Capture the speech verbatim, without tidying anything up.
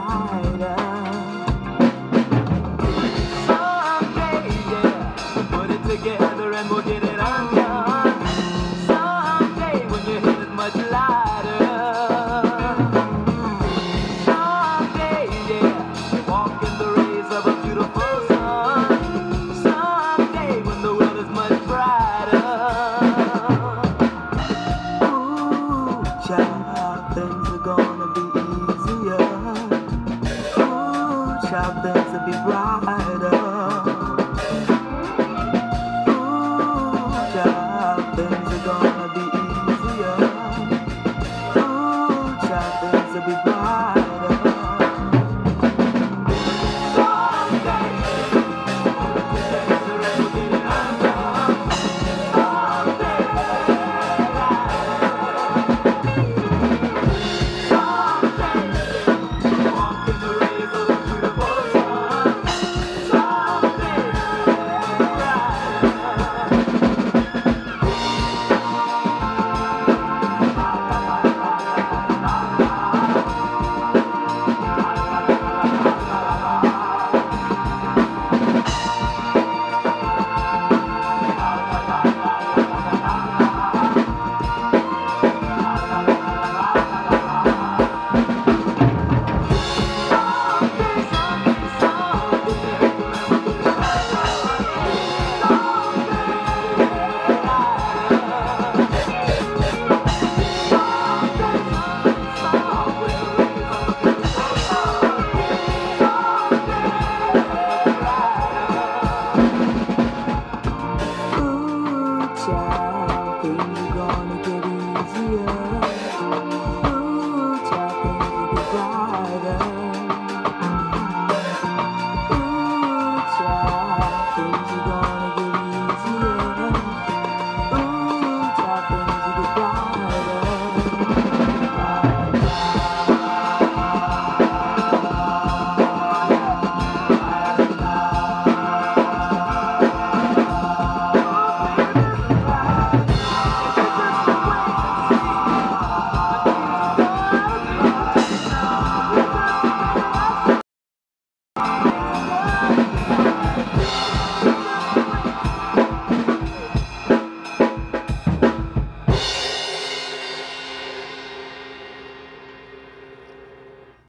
brighter. Someday, yeah, we'll put it together and we'll get it undone. Someday when your head is much lighter. Someday, yeah, you walk in the rays of a beautiful sun. Someday when the world is much brighter. Ooh, child, things are gonna be easier. Ooh, child, things will be brighter. Ooh, child, things are gonna be easier. Ooh, child, things will be brighter. Someday, together and we'll get it undone. Someday, someday, walk in the rays of a beautiful sun. Someday, ooh, child, things are gonna get easier.